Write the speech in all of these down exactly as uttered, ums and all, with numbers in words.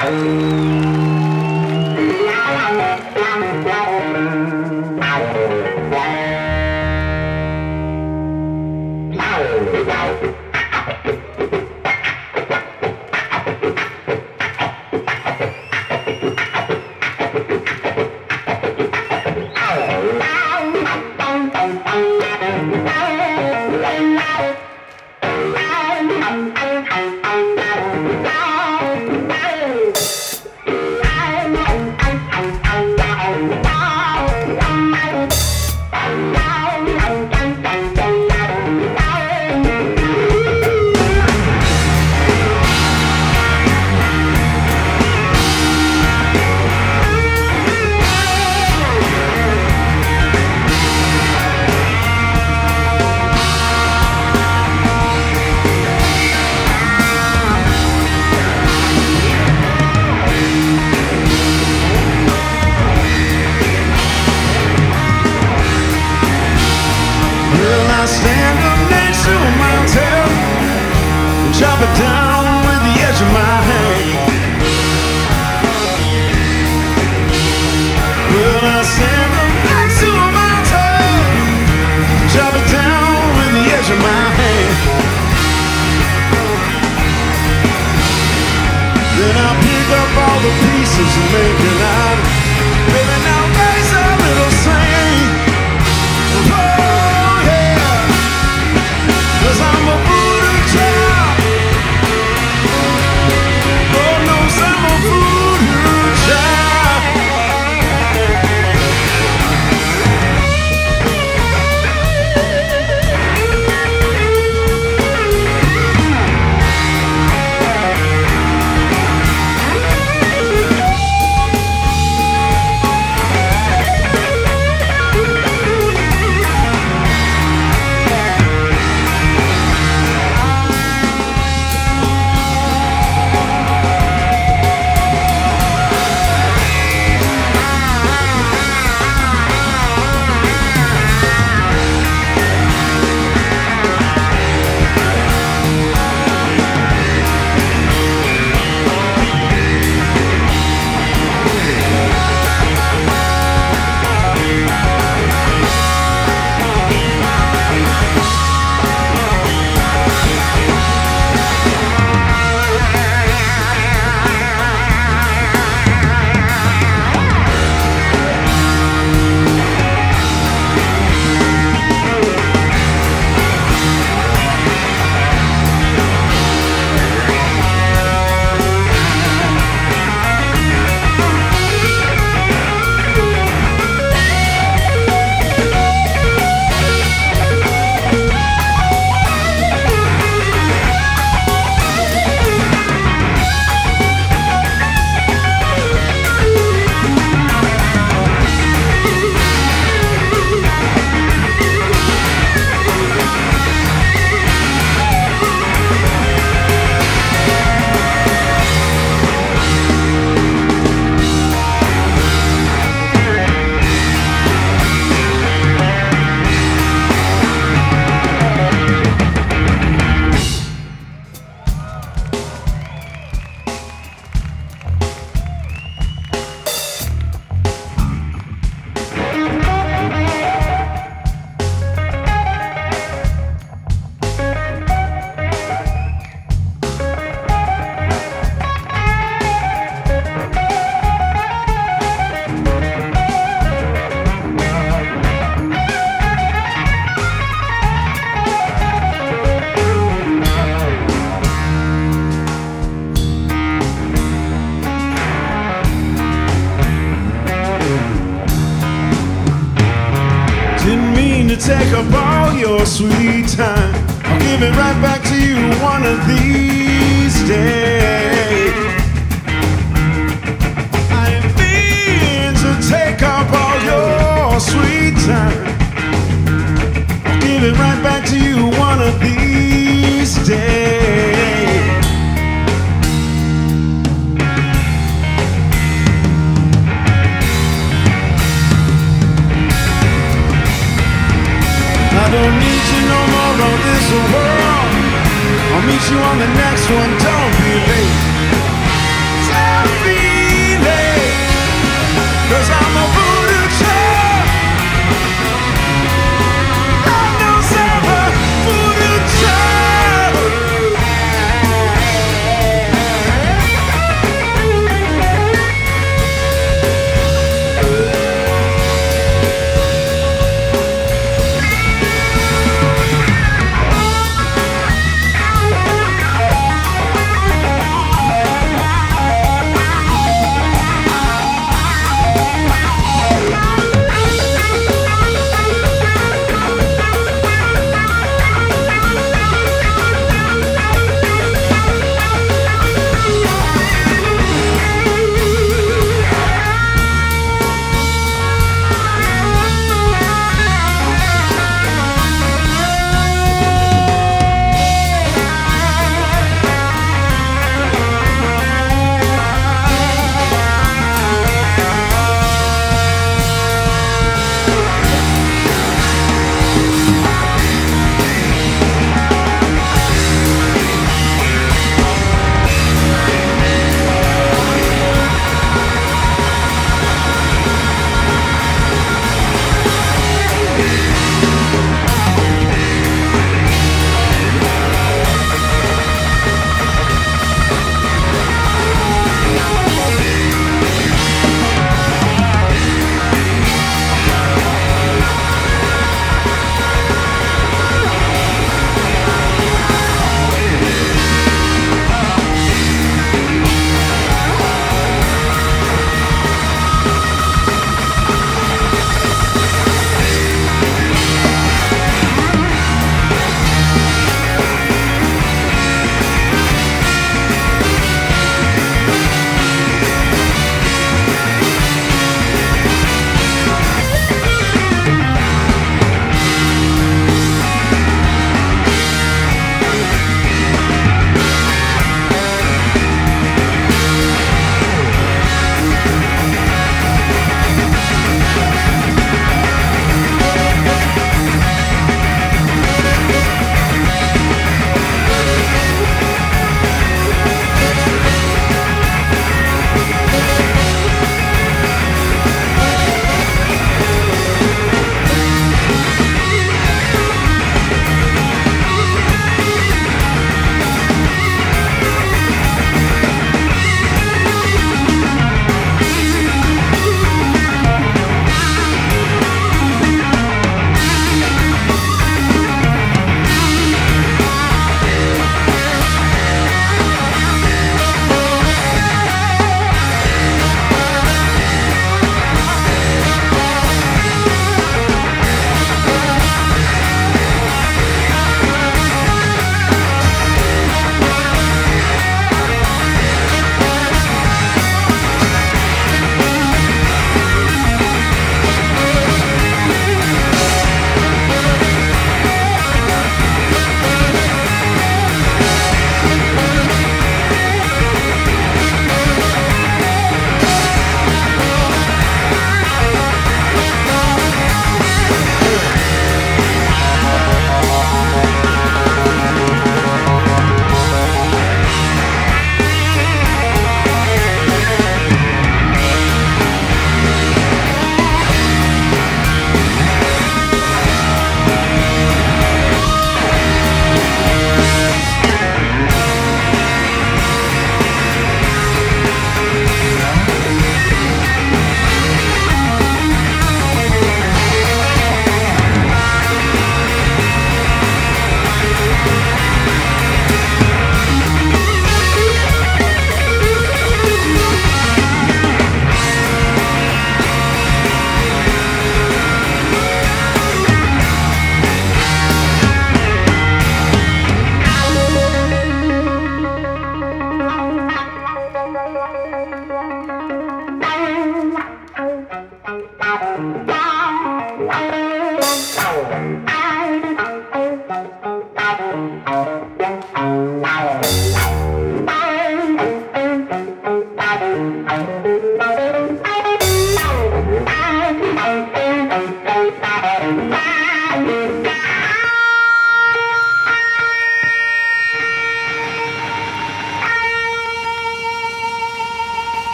Chop it down with the edge of my hand. Well, I stand up next to a mountain. Chop it down with the edge of my hand. Then I'll pick up all the pieces and make it out. Baby, now raise a little sing. Oh yeah, 'cause I'm a voodoo child. Take up all your sweet time. I'll give it right back to you one of these days. I didn't mean to take up all your sweet time. I'll give it right back to you one of these days. I don't need you no more on this world. I'll meet you on the next one, don't be late. Tell me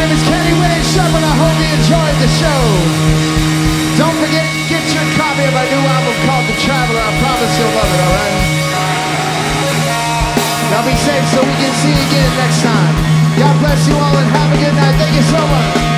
name is Kenny Wayne Shepherd. I hope you enjoyed the show. Don't forget, get your copy of my new album called The Traveler. I promise you'll love it, alright? Now be safe so we can see you again next time. God bless you all and have a good night. Thank you so much.